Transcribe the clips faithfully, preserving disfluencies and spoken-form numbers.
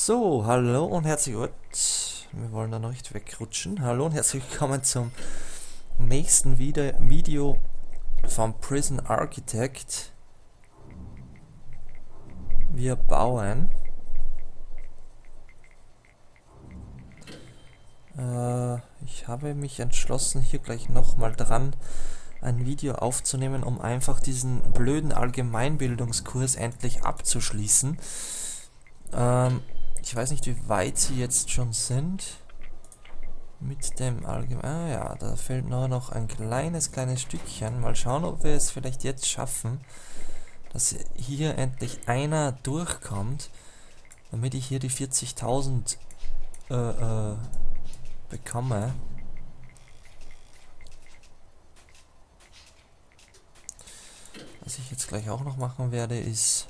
So, hallo und herzlich gut. Wir wollen da noch nicht wegrutschen. Hallo und herzlich willkommen zum nächsten Vide Video vom Prison Architect. Wir bauen äh, ich habe mich entschlossen, hier gleich nochmal dran ein Video aufzunehmen, um einfach diesen blöden Allgemeinbildungskurs endlich abzuschließen. Ähm, ich weiß nicht, wie weit sie jetzt schon sind mit dem Allgemein. Ah ja, da fehlt nur noch ein kleines, kleines Stückchen. Mal schauen, ob wir es vielleicht jetzt schaffen, dass hier endlich einer durchkommt, damit ich hier die vierzigtausend äh, äh, bekomme. Was ich jetzt gleich auch noch machen werde, ist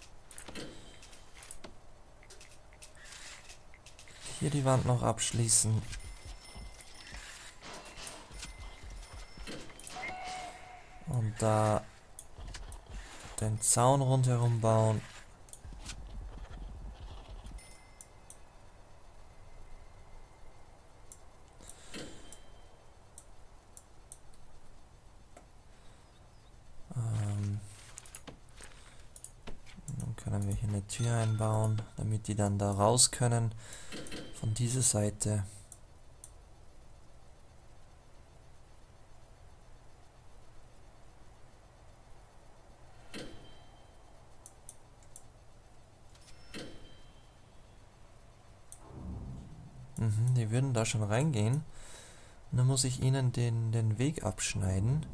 hier die Wand noch abschließen. Und da den Zaun rundherum bauen. Ähm, dann können wir hier eine Tür einbauen, damit die dann da raus können von dieser Seite. Mhm, die würden da schon reingehen. Und dann muss ich ihnen den, den Weg abschneiden.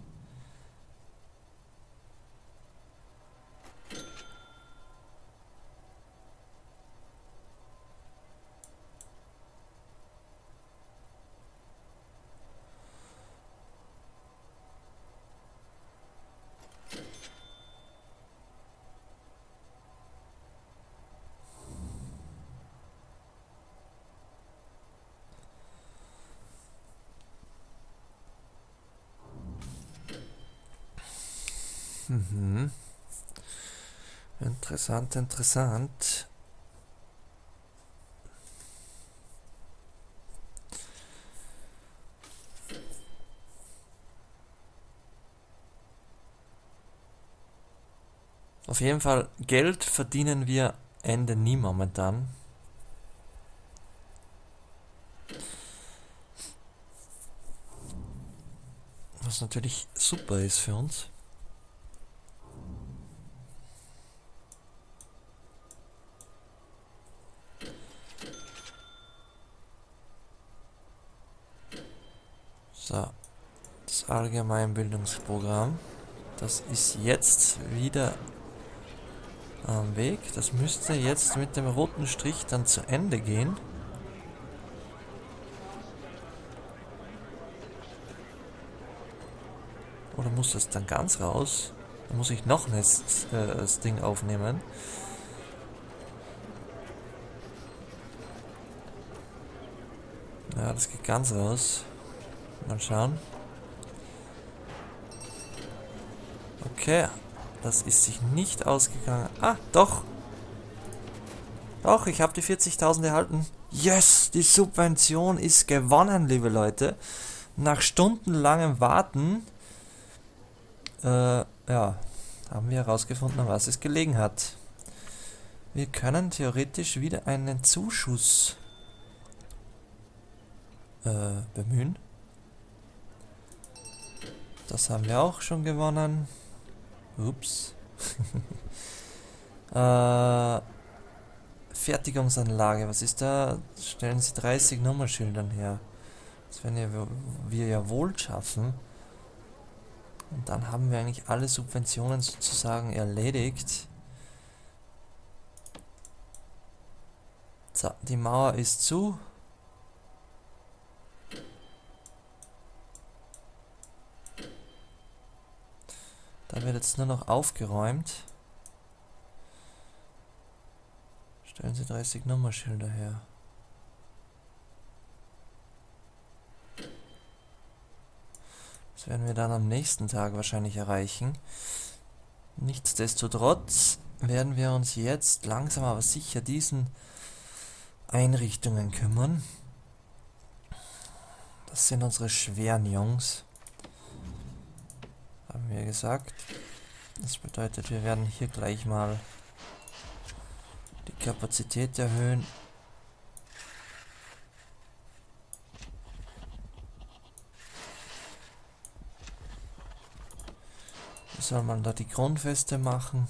Mhm. Interessant, interessant. Auf jeden Fall, Geld verdienen wir Ende nie momentan. Was natürlich super ist für uns. So, das Allgemeinbildungsprogramm, das ist jetzt wieder am Weg. Das müsste jetzt mit dem roten Strich dann zu Ende gehen. Oder muss das dann ganz raus? Dann muss ich noch das, äh, das Ding aufnehmen. Ja, das geht ganz raus. Mal schauen. Okay, das ist sich nicht ausgegangen. Ah, doch. Doch, ich habe die vierzigtausend erhalten. Yes, die Subvention ist gewonnen, liebe Leute. Nach stundenlangem Warten, äh, ja, haben wir herausgefunden, an was es gelegen hat. Wir können theoretisch wieder einen Zuschuss äh, bemühen. Das haben wir auch schon gewonnen. Ups. äh, Fertigungsanlage, was ist da? Stellen Sie dreißig Nummerschildern her. Das werden wir ja wohl schaffen. Und dann haben wir eigentlich alle Subventionen sozusagen erledigt. So, die Mauer ist zu. Da wird jetzt nur noch aufgeräumt. Stellen Sie dreißig Nummerschilder her. Das werden wir dann am nächsten Tag wahrscheinlich erreichen. Nichtsdestotrotz werden wir uns jetzt langsam aber sicher diesen Einrichtungen kümmern. Das sind unsere schweren Jungs. Haben wir gesagt. Das bedeutet, wir werden hier gleich mal die Kapazität erhöhen. Wie soll man da die Grundfeste machen?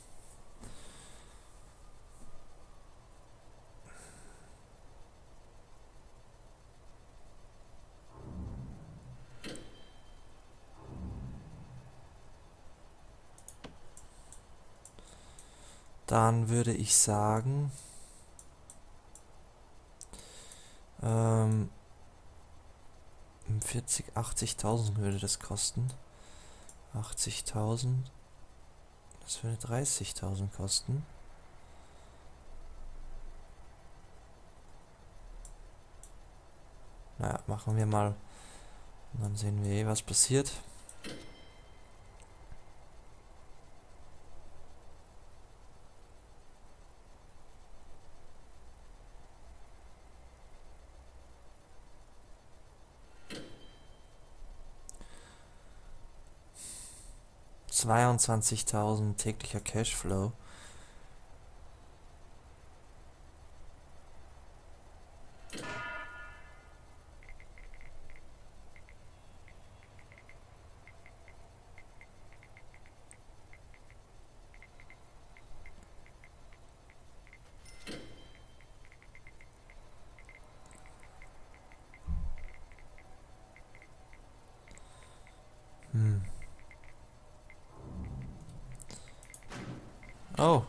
Dann würde ich sagen, ähm, vierzig, achtzigtausend würde das kosten. achtzigtausend. Das würde dreißigtausend kosten. Naja, machen wir mal. Und dann sehen wir eh, was passiert. zweiundzwanzigtausend täglicher Cashflow. Hm. Oh.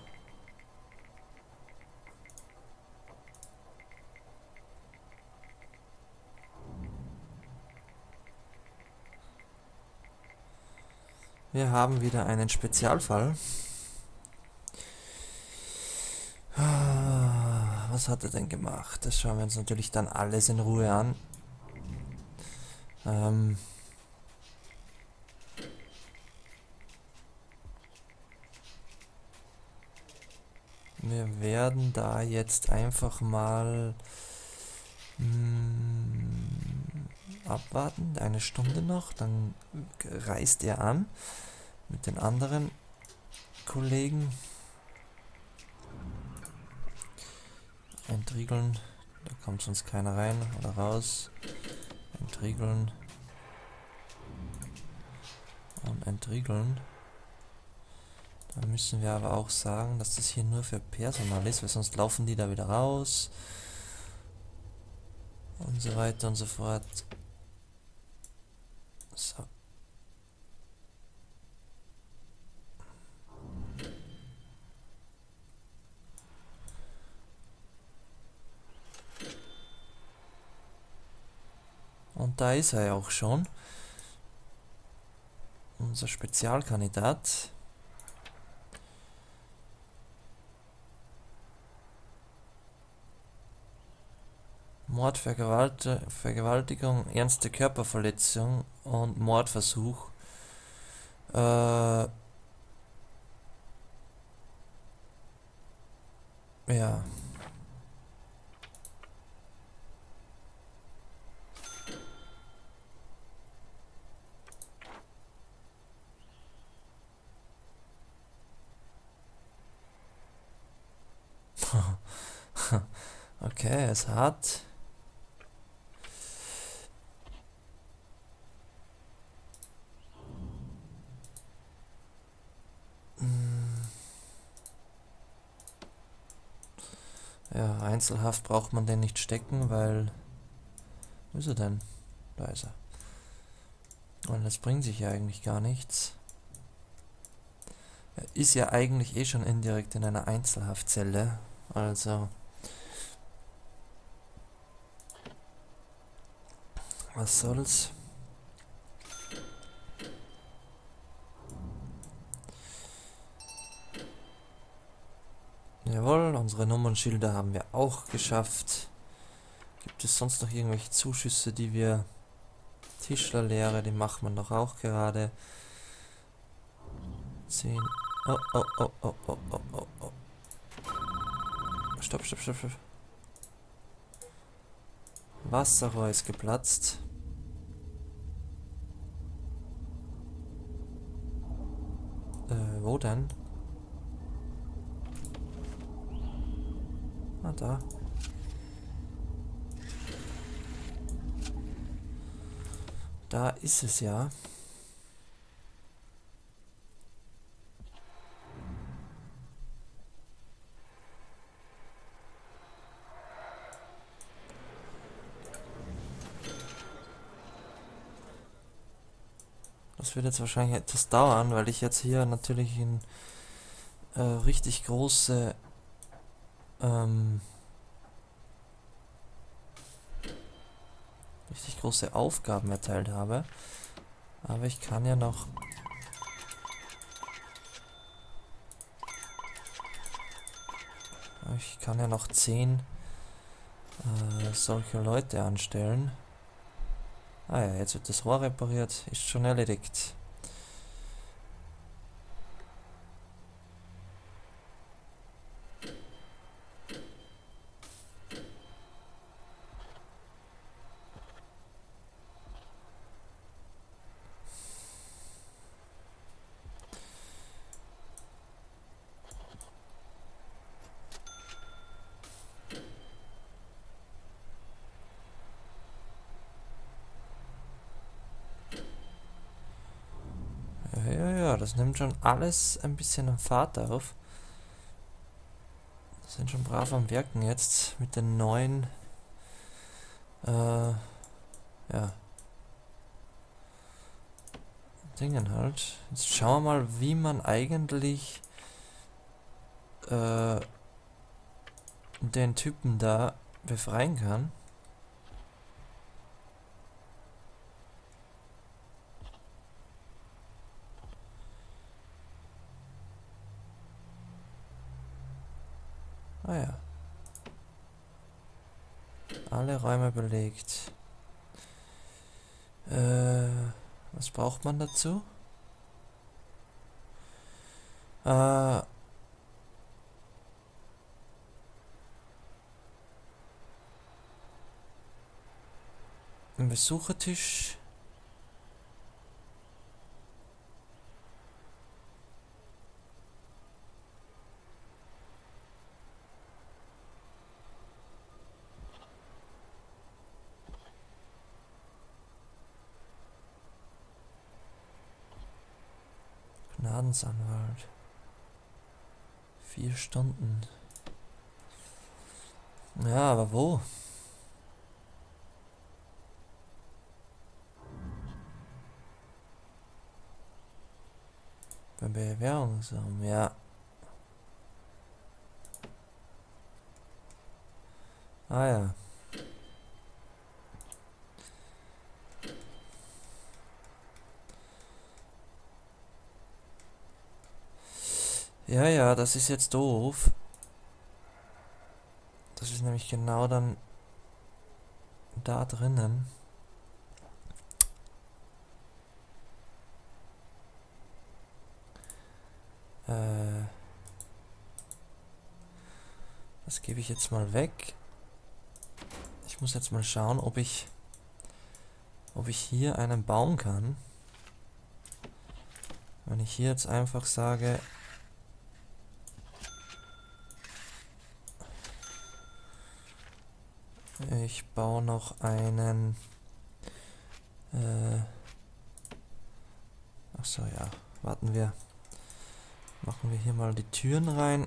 Wir haben wieder einen Spezialfall. Was hat er denn gemacht? Das schauen wir uns natürlich dann alles in Ruhe an. Ähm wir werden da jetzt einfach mal mh, abwarten, eine Stunde noch, dann reist er an mit den anderen Kollegen. Entriegeln, da kommt sonst keiner rein oder raus. Entriegeln und entriegeln. Da müssen wir aber auch sagen, dass das hier nur für Personal ist, weil sonst laufen die da wieder raus und so weiter und so fort. So. Und da ist er ja auch schon. Unser Spezialkandidat. Mord, Vergewalt Vergewaltigung, ernste Körperverletzung und Mordversuch. Äh, ja. Okay, es hat ja, Einzelhaft braucht man den nicht stecken, weil wo ist er denn? Da ist er. Und das bringt sich ja eigentlich gar nichts. Er ist ja eigentlich eh schon indirekt in einer Einzelhaftzelle, also was soll's. Jawohl, unsere Nummernschilder haben wir auch geschafft. Gibt es sonst noch irgendwelche Zuschüsse, die wir... Tischlerlehre, die macht man doch auch gerade. zehn. Oh, oh, oh, oh, oh, oh, oh, oh. Stopp, stopp, stopp, stopp. Wasserrohr ist geplatzt. Äh, wo denn? Ah, da. Da ist es ja. Das wird jetzt wahrscheinlich etwas dauern, weil ich jetzt hier natürlich in äh, richtig große ähm, richtig große Aufgaben erteilt habe. Aber ich kann ja noch ich kann ja noch zehn äh, solche Leute anstellen. Ah ja, jetzt wird das Rohr repariert, ist schon erledigt. Ja, ja, ja, das nimmt schon alles ein bisschen an Fahrt auf. Sind schon brav am Wirken jetzt mit den neuen äh, ja, Dingen halt. Jetzt schauen wir mal, wie man eigentlich äh, den Typen da befreien kann. Ah ja. Alle Räume belegt. Äh, was braucht man dazu? Äh, ein Besuchertisch. Gnadensanwalt. Vier Stunden. Ja, aber wo? Beim Bewährungsraum, ja. Ah ja. Ja, ja, das ist jetzt doof. Das ist nämlich genau dann da drinnen. Äh, das gebe ich jetzt mal weg. Ich muss jetzt mal schauen, ob ich ob ich hier einen bauen kann. Wenn ich hier jetzt einfach sage, ich baue noch einen äh, ach so, ja, warten wir. Machen wir hier mal die Türen rein.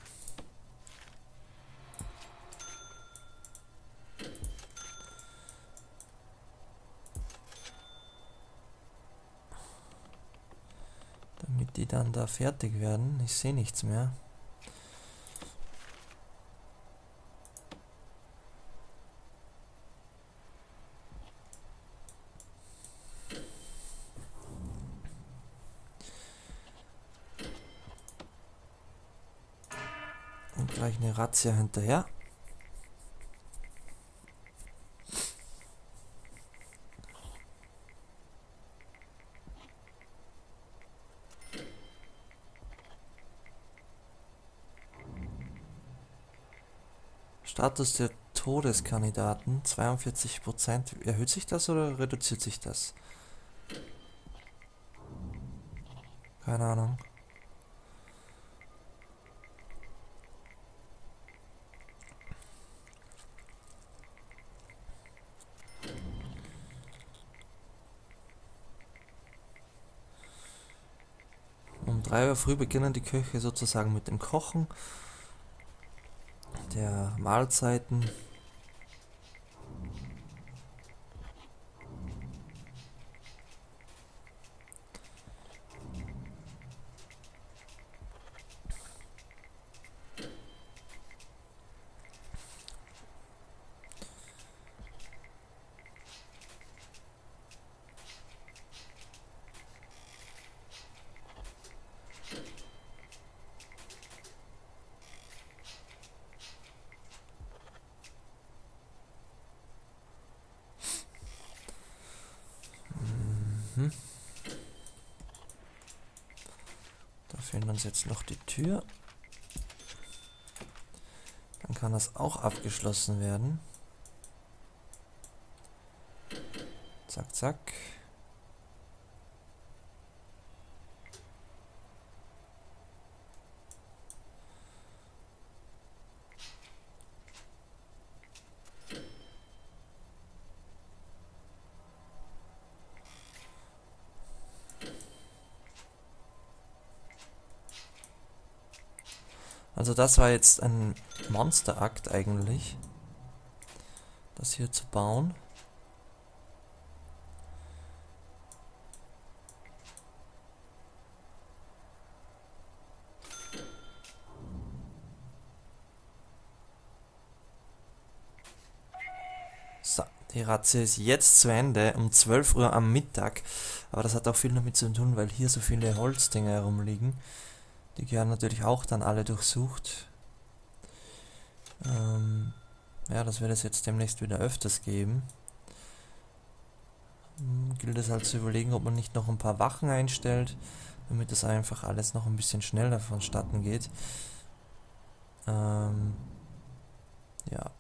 Damit die dann da fertig werden. Ich sehe nichts mehr. Und gleich eine Razzia hinterher. Status der Todeskandidaten, zweiundvierzig Prozent. Erhöht sich das oder reduziert sich das? Keine Ahnung. Um drei Uhr früh beginnen die Köche sozusagen mit dem Kochen der Mahlzeiten. Mhm. Da fehlt uns jetzt noch die Tür. Dann kann das auch abgeschlossen werden. Zack, zack. Also das war jetzt ein Monsterakt eigentlich, das hier zu bauen. So, die Razzia ist jetzt zu Ende, um zwölf Uhr am Mittag. Aber das hat auch viel damit zu tun, weil hier so viele Holzdinger herumliegen. Die gehören natürlich auch dann alle durchsucht. Ähm, ja, das wird es jetzt demnächst wieder öfters geben. Hm, gilt es halt zu überlegen, ob man nicht noch ein paar Wachen einstellt, damit das einfach alles noch ein bisschen schneller vonstatten geht. Ähm, ja.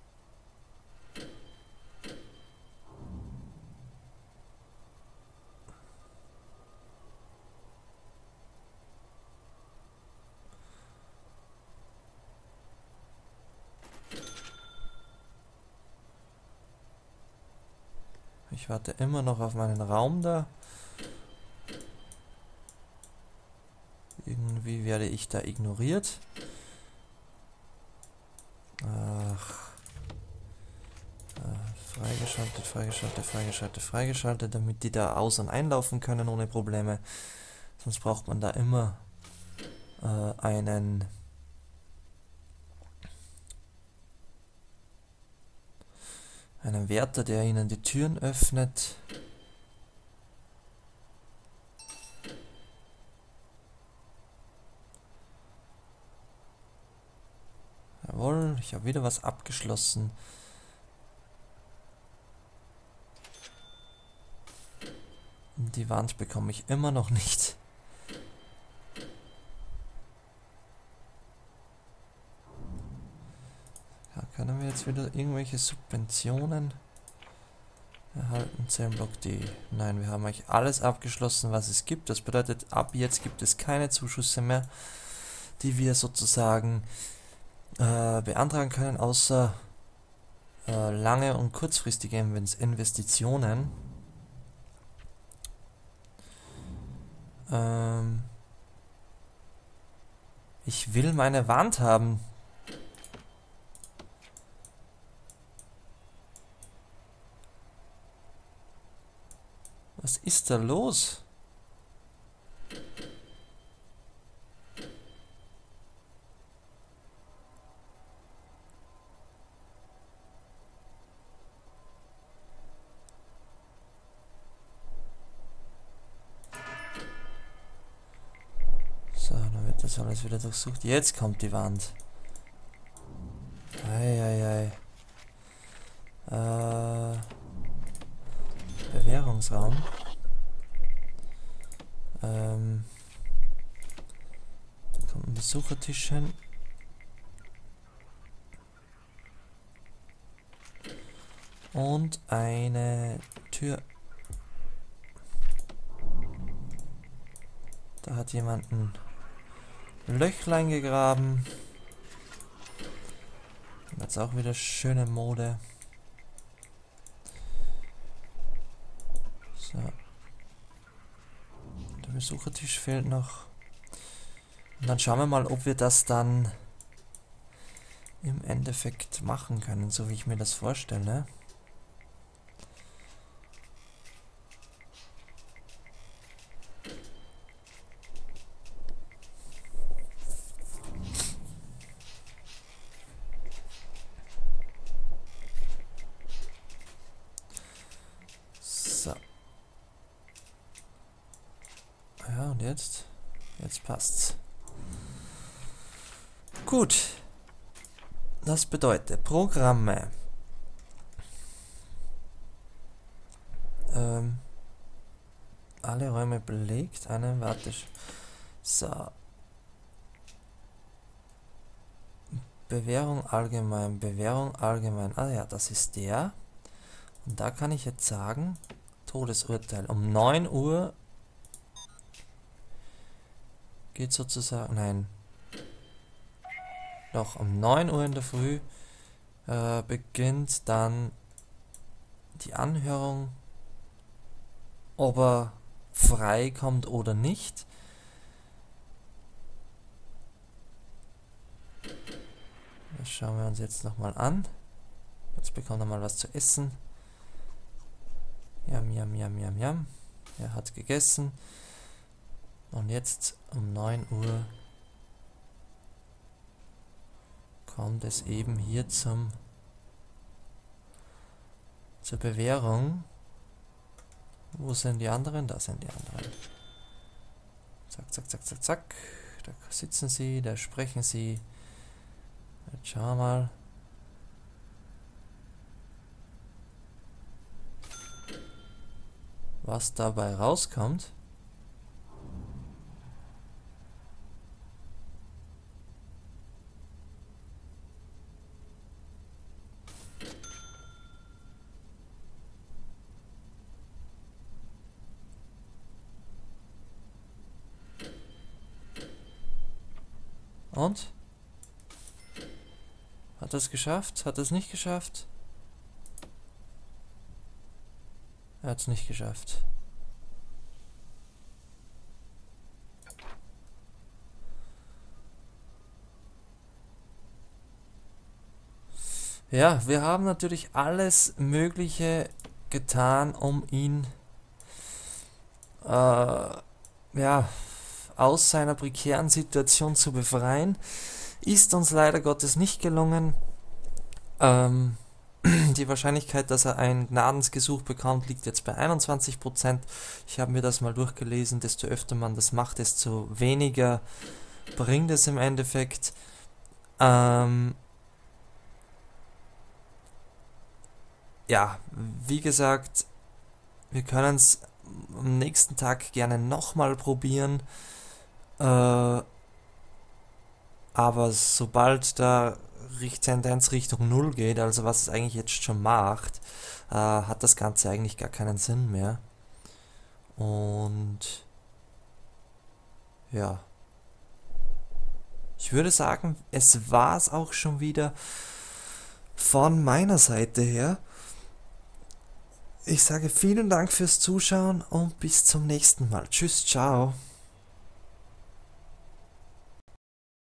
Ich warte immer noch auf meinen Raum da. Irgendwie werde ich da ignoriert. Ach. Äh, freigeschaltet, freigeschaltet, freigeschaltet, freigeschaltet, damit die da aus- und einlaufen können ohne Probleme. Sonst braucht man da immer äh, einen einen Wärter, der ihnen die Türen öffnet. Jawohl, ich habe wieder was abgeschlossen. Die Wand bekomme ich immer noch nicht. Ja, können wir jetzt wieder irgendwelche Subventionen erhalten? zehn Block D. Nein, wir haben eigentlich alles abgeschlossen, was es gibt. Das bedeutet, ab jetzt gibt es keine Zuschüsse mehr, die wir sozusagen äh, beantragen können, außer äh, lange und kurzfristige Investitionen. Ähm, ich will meine Wand haben. Was ist da los? So, dann wird das alles wieder durchsucht. Jetzt kommt die Wand. Eieiei. Äh, Bewährungsraum. Ähm, da kommt ein Besuchertisch hin. Und eine Tür. Da hat jemand ein Löchlein gegraben. Jetzt auch wieder schöne Mode. So. Der Besuchertisch fehlt noch. Und dann schauen wir mal, ob wir das dann im Endeffekt machen können, so wie ich mir das vorstelle. So. Ja, und jetzt? Jetzt passt's. Gut. Das bedeutet Programme. Ähm, alle Räume belegt. Eine Warte. So. Bewährung allgemein. Bewährung allgemein. Ah ja, das ist der. Und da kann ich jetzt sagen, Todesurteil. Um neun Uhr geht sozusagen, nein, doch um neun Uhr in der Früh äh, beginnt dann die Anhörung, ob er frei kommt oder nicht. Das schauen wir uns jetzt nochmal an. Jetzt bekommt er mal was zu essen. Jam, jam, jam, jam, jam. Er hat gegessen. Und jetzt um neun Uhr kommt es eben hier zum zur Bewährung. Wo sind die anderen? Da sind die anderen. Zack, zack, zack, zack, zack. Da sitzen sie, da sprechen sie. Jetzt schauen wir mal. Was dabei rauskommt. Und? Hat er es geschafft? Hat er es nicht geschafft? Er hat es nicht geschafft. Ja, wir haben natürlich alles Mögliche getan, um ihn äh, ja, aus seiner prekären Situation zu befreien. Ist uns leider Gottes nicht gelungen. Ähm, die Wahrscheinlichkeit, dass er ein Gnadensgesuch bekommt, liegt jetzt bei einundzwanzig Prozent. Ich habe mir das mal durchgelesen. Desto öfter man das macht, desto weniger bringt es im Endeffekt. Ähm, ja, wie gesagt, wir können es am nächsten Tag gerne nochmal probieren. Äh, aber sobald da Tendenz Richtung Null geht, also was es eigentlich jetzt schon macht, äh, hat das Ganze eigentlich gar keinen Sinn mehr. Und ja, ich würde sagen, es war es auch schon wieder von meiner Seite her. Ich sage vielen Dank fürs Zuschauen und bis zum nächsten Mal. Tschüss, ciao.